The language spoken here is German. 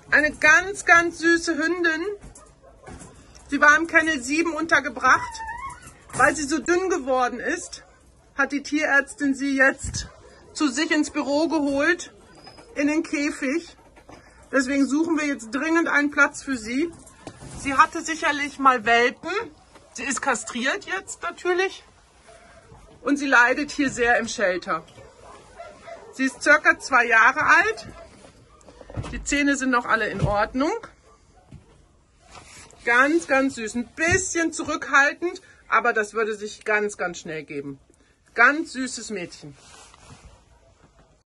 Eine ganz, ganz süße Hündin. Sie war im Kennel 7 untergebracht. Weil sie so dünn geworden ist, hat die Tierärztin sie jetzt zu sich ins Büro geholt, in den Käfig. Deswegen suchen wir jetzt dringend einen Platz für sie. Sie hatte sicherlich mal Welpen. Sie ist kastriert jetzt natürlich. Und sie leidet hier sehr im Shelter. Sie ist circa 2 Jahre alt. Die Zähne sind noch alle in Ordnung. Ganz, ganz süß. Ein bisschen zurückhaltend, aber das würde sich ganz, ganz schnell geben. Ganz süßes Mädchen.